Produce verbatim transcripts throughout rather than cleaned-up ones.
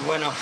Bueno,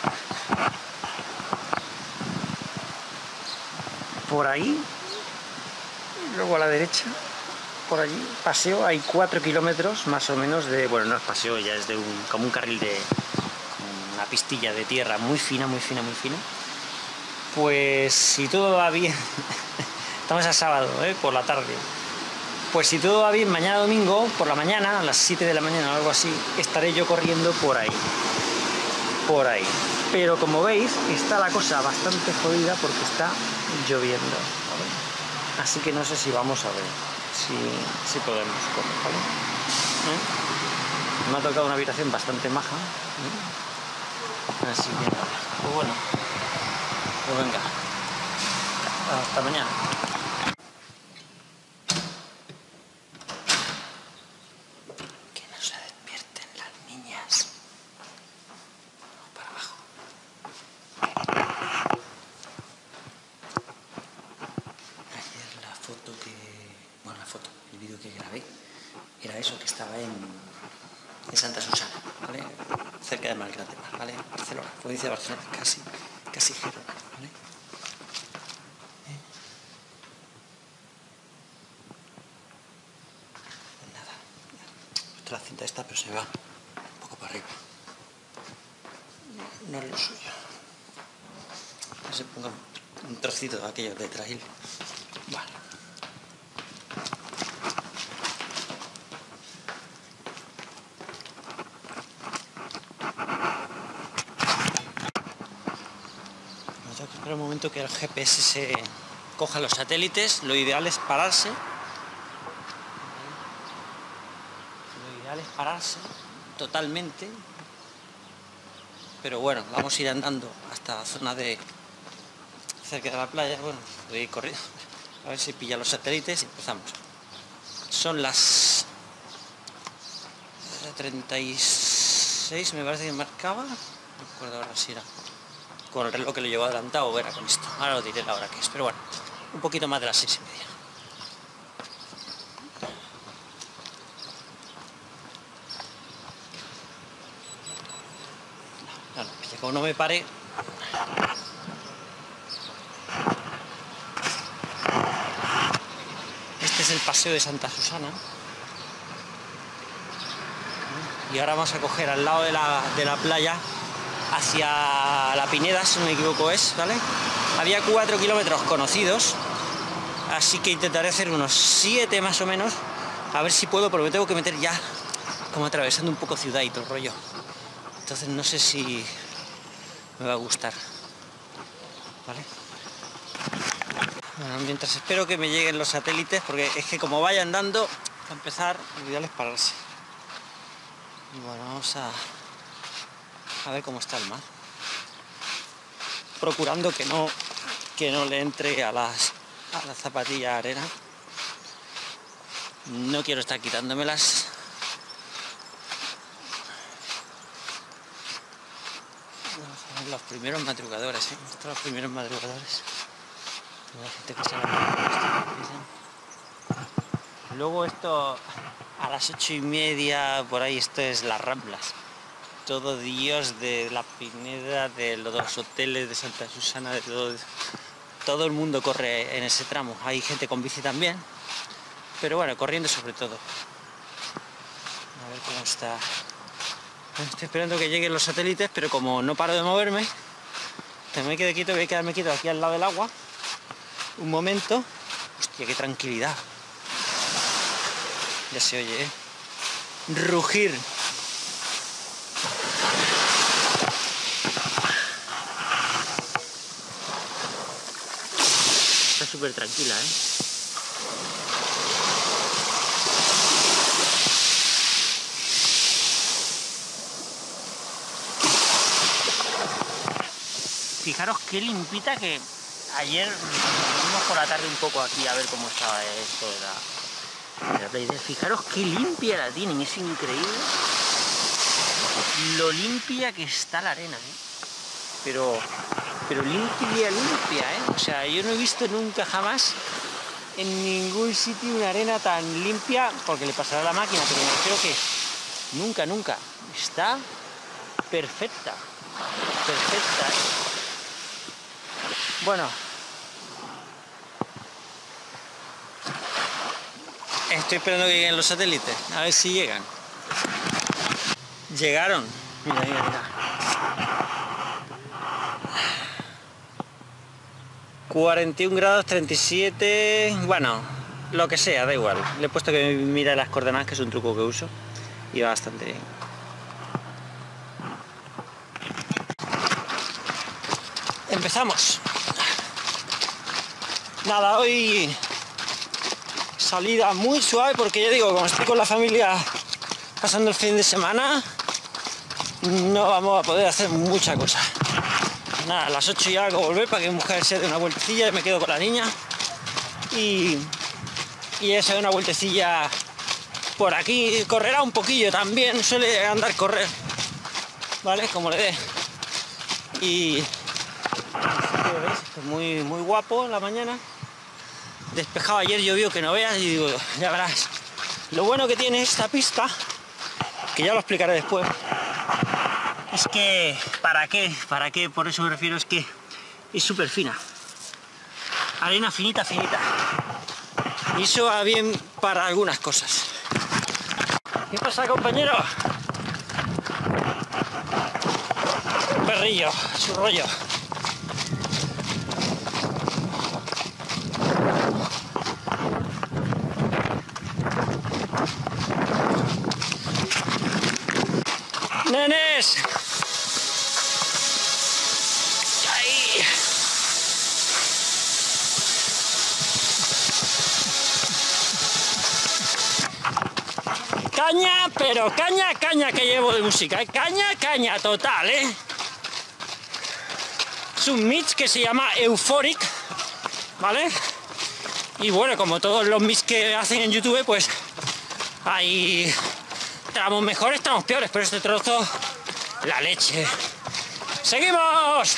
por ahí, luego a la derecha, por allí, paseo, hay cuatro kilómetros más o menos de, bueno, no es paseo, ya es de un, como un carril de, una pistilla de tierra muy fina, muy fina, muy fina. Pues si todo va bien, estamos a sábado, ¿eh? Por la tarde. Pues si todo va bien, mañana domingo, por la mañana, a las siete de la mañana o algo así, estaré yo corriendo por ahí. Por ahí. Pero como veis, está la cosa bastante jodida porque está lloviendo, ¿vale? Así que no sé si vamos a ver si, si podemos comer, ¿vale? ¿Eh? Me ha tocado una habitación bastante maja, ¿eh? Así que nada, pues bueno, pues venga, hasta mañana. Que no se despierten las niñas. Para abajo. Ayer la foto que... bueno, la foto, el vídeo que grabé era eso, que estaba en, en Santa Susana, ¿vale? Cerca de Malgrat de Mar, ¿vale? Barcelona, provincia de Barcelona, casi, casi Gerona, ¿vale? ¿Eh? Pues nada, esto la cinta está, pero se va un poco para arriba. No, no es lo suyo. Que se ponga un trocito de aquello de trail. Vale. Tengo que esperar un momento que el G P S se coja los satélites. Lo ideal es pararse. Lo ideal es pararse totalmente. Pero bueno, vamos a ir andando hasta la zona de cerca de la playa. Bueno, voy a ir corriendo. A ver si pilla los satélites y empezamos. Son las treinta y seis, me parece que marcaba. No recuerdo ahora si era con el reloj que lo llevo adelantado o era con esto. Ahora os diré la hora que es, pero bueno, un poquito más de las seis y media. No, no, no, como no me pare. Este es el paseo de Santa Susana. Y ahora vamos a coger al lado de la, de la playa hacia la Pineda, si no me equivoco es, ¿vale? Había cuatro kilómetros conocidos, así que intentaré hacer unos siete más o menos, a ver si puedo, pero me tengo que meter ya como atravesando un poco ciudad y todo el rollo. Entonces no sé si me va a gustar, ¿vale? Bueno, mientras espero que me lleguen los satélites, porque es que como vaya andando, a empezar, lo ideal es pararse. Y bueno, vamos a, a ver cómo está el mar. Procurando que no, que no le entre a las, a las zapatillas arena. No quiero estar quitándomelas. Vamos a ver los primeros madrugadores, ¿eh? Estos son los primeros madrugadores. La gente que se la... Luego esto a las ocho y media por ahí, esto es las Ramblas. Todo Dios de la Pineda, de los hoteles de Santa Susana, de todo, todo el mundo corre en ese tramo. Hay gente con bici también, pero bueno, corriendo sobre todo. A ver cómo está. Estoy esperando que lleguen los satélites, pero como no paro de moverme, me quedo quieto, voy a quedarme quieto aquí al lado del agua. Un momento. Hostia, qué tranquilidad. Ya se oye, ¿eh? Rugir. Está súper tranquila, ¿eh? Fijaros qué limpita que... Ayer fuimos por la tarde un poco aquí a ver cómo estaba esto de la, de la playa. Fijaros qué limpia la tienen, es increíble lo limpia que está la arena, ¿eh? Pero, pero limpia, limpia, ¿eh? O sea, yo no he visto nunca jamás en ningún sitio una arena tan limpia, porque le pasará a la máquina, pero me refiero que nunca, nunca. Está perfecta. perfecta, ¿eh? Bueno, estoy esperando que lleguen los satélites, a ver si llegan. Llegaron. Mira, mira, mira. cuarenta y un grados, treinta y siete... Bueno, lo que sea, da igual. Le he puesto que mire las coordenadas, que es un truco que uso. Y va bastante bien. Empezamos. Nada, hoy salida muy suave porque ya digo, como estoy con la familia pasando el fin de semana, no vamos a poder hacer mucha cosa. Nada, a las ocho ya hago volver para que mi mujer se dé una vueltecilla y me quedo con la niña. Y, y ella se dé una vueltecilla por aquí, correrá un poquillo también, suele andar correr, ¿vale? Como le dé. Y muy, muy guapo la mañana. Despejado, ayer llovió que no veas y digo, ya verás. Lo bueno que tiene esta pista, que ya lo explicaré después, es que, ¿para qué? ¿Para qué? Por eso me refiero, es que es súper fina. Arena finita, finita. Y eso va bien para algunas cosas. ¿Qué pasa, compañero? Perrillo, su rollo. ¡Nenes! ¡Ahí! Caña, pero caña, caña que llevo de música, ¿eh? Caña, caña total, ¿eh? Es un mix que se llama Euphoric, ¿vale? Y bueno, como todos los mix que hacen en YouTube, pues hay tramos mejores, tramos peores, pero este trozo, la leche. ¡Seguimos!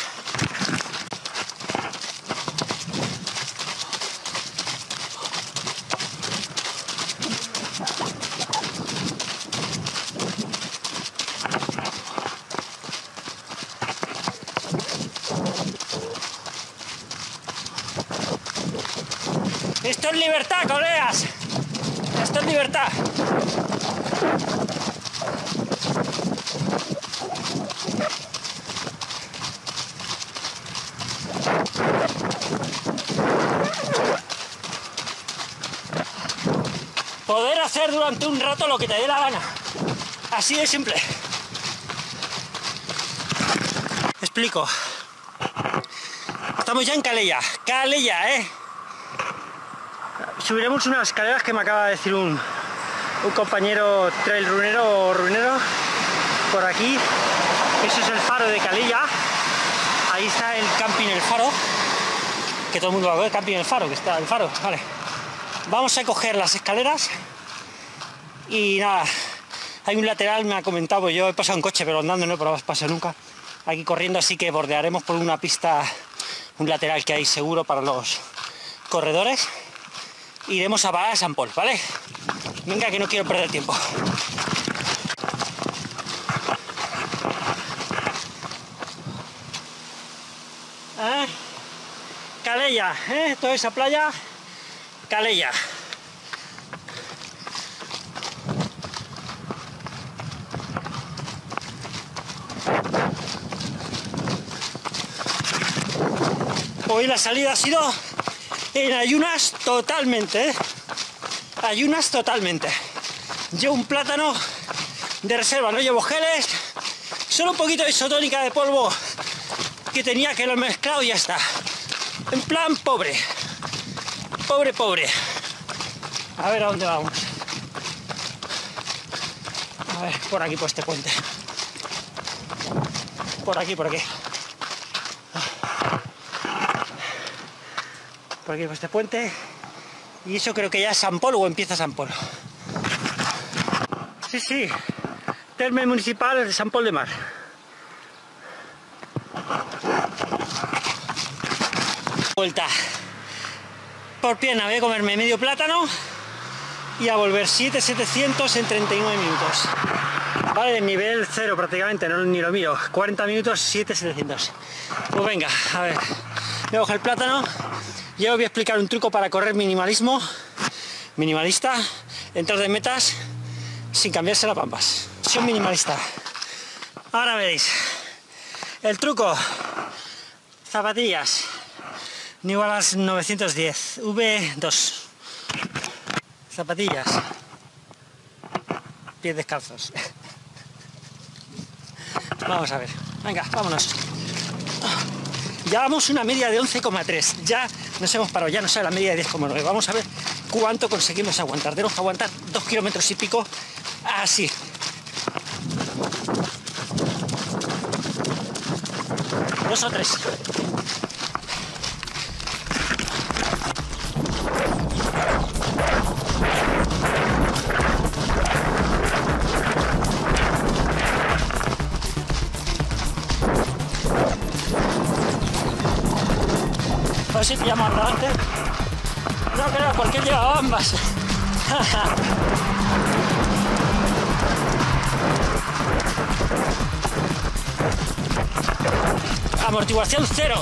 Esto es libertad, colegas. Esto es libertad. Poder hacer durante un rato lo que te dé la gana. Así de simple. Explico. Estamos ya en Calella. Calella, ¿eh? Subiremos unas escaleras que me acaba de decir un, un compañero trail runero o runero por aquí. Ese es el faro de Calella. Ahí está el camping El Faro. Que todo el mundo va a ver, camping El Faro, que está el faro. Vale. Vamos a coger las escaleras y nada, hay un lateral, me ha comentado, yo he pasado en coche pero andando no he probado pasar nunca, aquí corriendo, así que bordearemos por una pista, un lateral que hay seguro para los corredores. Iremos a parar a San Pol, ¿vale? Venga, que no quiero perder tiempo. ¿Eh? Calella, ¿eh? Toda esa playa, Calella. Hoy la salida ha sido en ayunas totalmente, ¿eh? Ayunas totalmente. Llevo un plátano de reserva, no llevo geles, solo un poquito de isotónica de polvo que tenía, que lo he mezclado y ya está. En plan pobre, pobre, pobre. A ver a dónde vamos. A ver, por aquí, por este puente. Por aquí, por aquí. Por aquí, por este puente. Y eso creo que ya es San Pol o empieza San Pol. Sí, sí. Terme municipal de San Pol de Mar. Vuelta. Por pierna voy a comerme medio plátano y a volver siete mil setecientos en treinta y nueve minutos. Vale, nivel cero prácticamente, no ni lo miro. cuarenta minutos, siete mil setecientos. Pues venga, a ver. Voy a coger el plátano. Yo os voy a explicar un truco para correr minimalismo. Minimalista. Entrar de metas sin cambiarse las pampas. Soy un minimalista. Ahora veréis. El truco. Zapatillas. New Balance novecientos diez. V dos. Zapatillas. Pies descalzos. Vamos a ver. Venga, vámonos. Llevamos una media de once coma tres. Ya nos hemos parado. Ya no sale la media de diez coma nueve. Vamos a ver cuánto conseguimos aguantar. Tenemos que aguantar dos kilómetros y pico así. Dos o tres. A ver si pillamos adelante. No creo, porque lleva ambas. Amortiguación cero.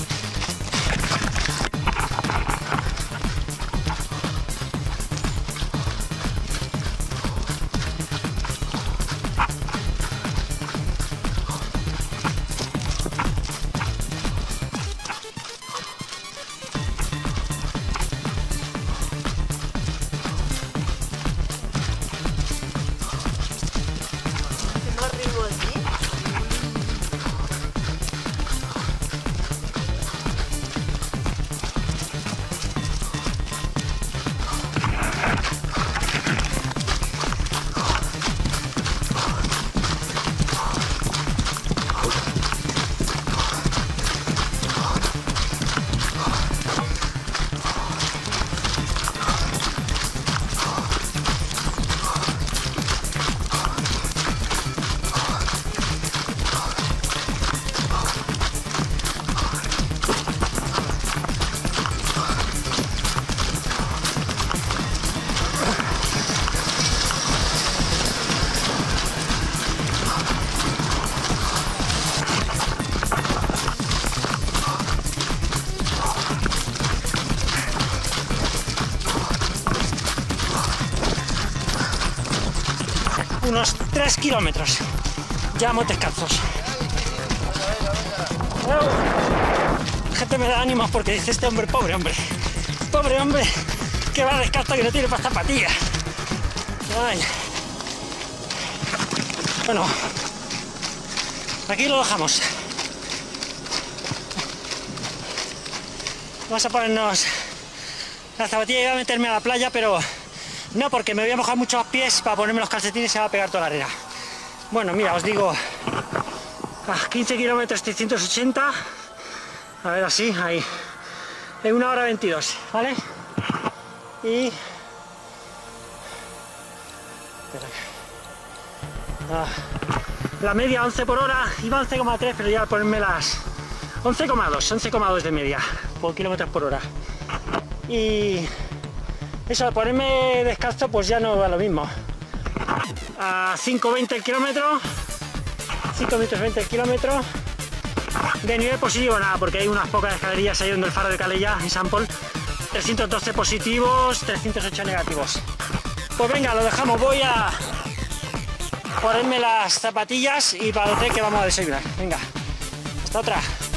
Unos tres kilómetros. Ya vamos descalzos. La gente me da ánimos porque dice este hombre, pobre hombre. Pobre hombre que va descalzo y no tiene para zapatillas. Ay. Bueno, aquí lo dejamos. Vamos a ponernos la zapatilla y voy a meterme a la playa, pero no, porque me voy a mojar mucho los pies para ponerme los calcetines y se va a pegar toda la arena. Bueno, mira, os digo, a quince kilómetros trescientos ochenta, a ver así, ahí, en una hora veintidós, ¿vale? Y... Ah, la media once por hora, iba once coma tres, pero ya al ponerme las once coma dos, once coma dos de media, por kilómetros por hora. Y... eso, al ponerme descalzo, pues ya no va lo mismo. A cinco veinte el kilómetro, cinco minutos veinte el kilómetro. De nivel positivo nada, porque hay unas pocas escalerillas ahí donde el faro de Calella, en San Pol. trescientos doce positivos, trescientos ocho negativos. Pues venga, lo dejamos. Voy a ponerme las zapatillas y para el hotel que vamos a desayunar. Venga, hasta otra.